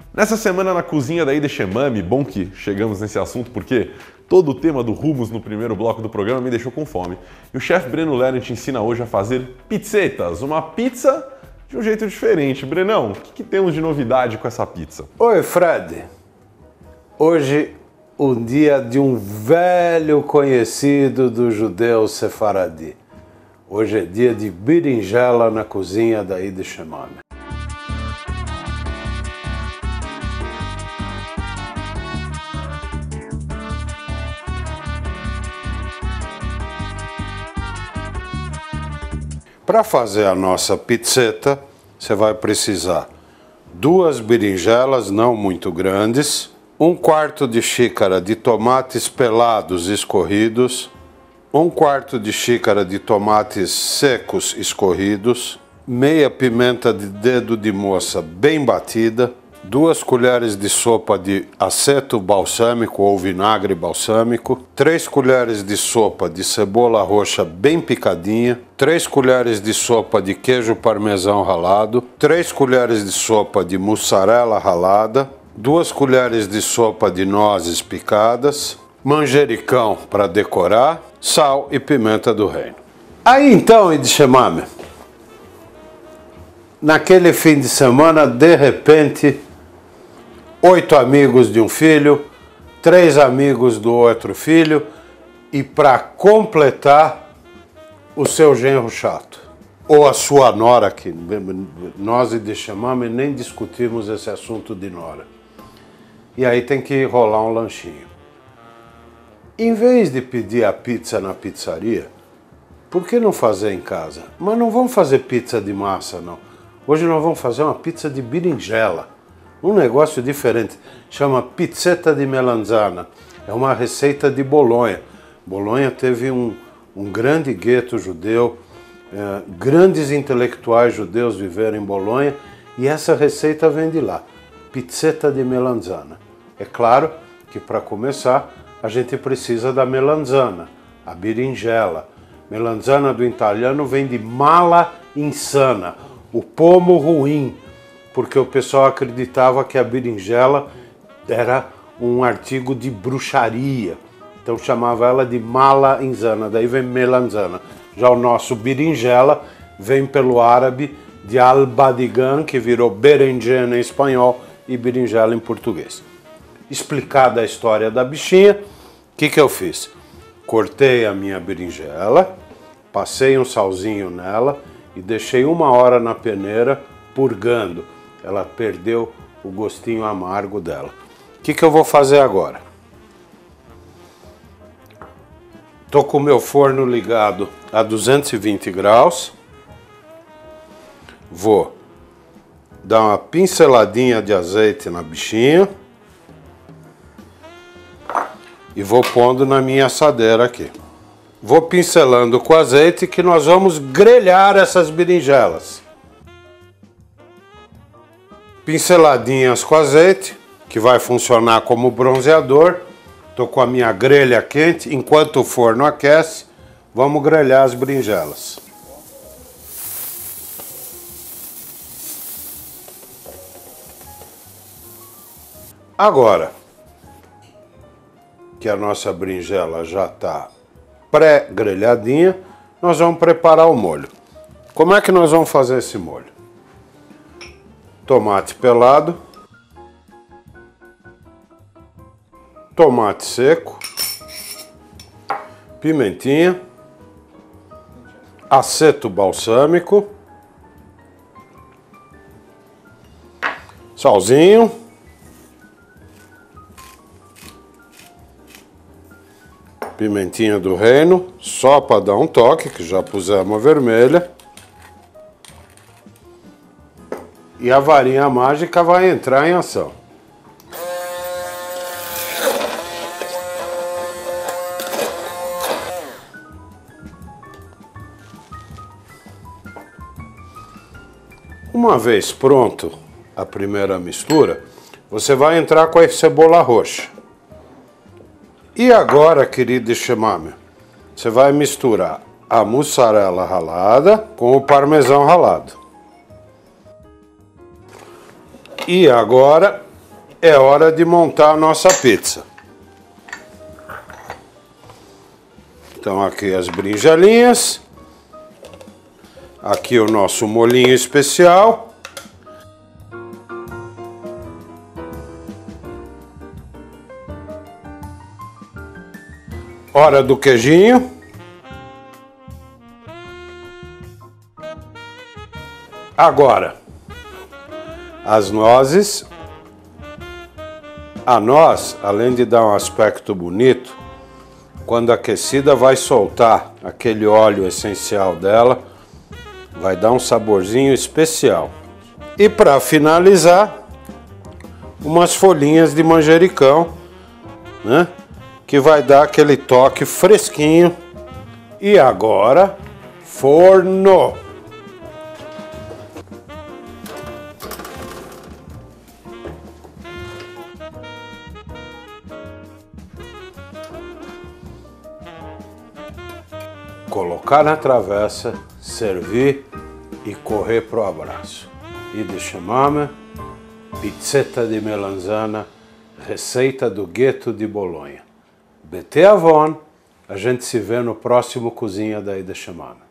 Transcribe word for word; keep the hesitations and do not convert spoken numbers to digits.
Nessa semana na cozinha da Ida Shemami, bom que chegamos nesse assunto porque todo o tema do hummus no primeiro bloco do programa me deixou com fome. E o chefe Breno Lerner te ensina hoje a fazer pizzetas, uma pizza de um jeito diferente. Brenão, o que, que temos de novidade com essa pizza? Oi, Fred. Hoje o dia de um velho conhecido do judeu sefaradi. Hoje é dia de berinjela na cozinha da Ida Shemami. Para fazer a nossa pizzeta, você vai precisar duas berinjelas não muito grandes, um quarto de xícara de tomates pelados escorridos, um quarto de xícara de tomates secos escorridos, meia pimenta de dedo de moça bem batida, duas colheres de sopa de aceto balsâmico ou vinagre balsâmico, três colheres de sopa de cebola roxa bem picadinha, três colheres de sopa de queijo parmesão ralado, três colheres de sopa de mussarela ralada, duas colheres de sopa de nozes picadas, manjericão para decorar, sal e pimenta do reino. Aí então, Ida Shemami, naquele fim de semana, de repente, oito amigos de um filho, três amigos do outro filho e, para completar, o seu genro chato. Ou a sua nora, que nós Ida Shemami nem discutimos esse assunto de nora. E aí tem que rolar um lanchinho. Em vez de pedir a pizza na pizzaria, por que não fazer em casa? Mas não vamos fazer pizza de massa, não. Hoje nós vamos fazer uma pizza de berinjela. Um negócio diferente, chama pizzetta di melanzana, é uma receita de Bolonha. Bolonha teve um, um grande gueto judeu, é, grandes intelectuais judeus viveram em Bolonha e essa receita vem de lá, pizzetta di melanzana. É claro que para começar a gente precisa da melanzana, a berinjela. Melanzana do italiano vem de mala insana, o pomo ruim, porque o pessoal acreditava que a berinjela era um artigo de bruxaria, então chamava ela de mala insana, daí vem melanzana. Já o nosso berinjela vem pelo árabe de albadigan, que virou berenjena em espanhol e berinjela em português. Explicada a história da bichinha, o que que eu fiz? Cortei a minha berinjela, passei um salzinho nela e deixei uma hora na peneira purgando. Ela perdeu o gostinho amargo dela. O que que eu vou fazer agora? Estou com o meu forno ligado a duzentos e vinte graus. Vou dar uma pinceladinha de azeite na bichinha. E vou pondo na minha assadeira aqui. Vou pincelando com azeite que nós vamos grelhar essas berinjelas. Pinceladinhas com azeite, que vai funcionar como bronzeador. Estou com a minha grelha quente, enquanto o forno aquece, vamos grelhar as berinjelas. Agora que a nossa berinjela já está pré-grelhadinha, nós vamos preparar o molho. Como é que nós vamos fazer esse molho? Tomate pelado, tomate seco, pimentinha, aceto balsâmico, salzinho, pimentinha do reino, só para dar um toque, que já pusemos a vermelha. E a varinha mágica vai entrar em ação. Uma vez pronto a primeira mistura, você vai entrar com a cebola roxa. E agora, querido Shemami, você vai misturar a mussarela ralada com o parmesão ralado. E agora é hora de montar a nossa pizza. Então aqui as berinjelinhas, aqui o nosso molhinho especial. Hora do queijinho. Agora, as nozes. A noz, além de dar um aspecto bonito, quando aquecida vai soltar aquele óleo essencial dela, vai dar um saborzinho especial. E para finalizar, umas folhinhas de manjericão, né? Que vai dar aquele toque fresquinho. E agora, forno! Colocar na travessa, servir e correr pro abraço. E de chamame, pizzetta di melanzana, receita do gueto de Bolonha. Bete avon, a gente se vê no próximo Cozinha da Ida Chamame.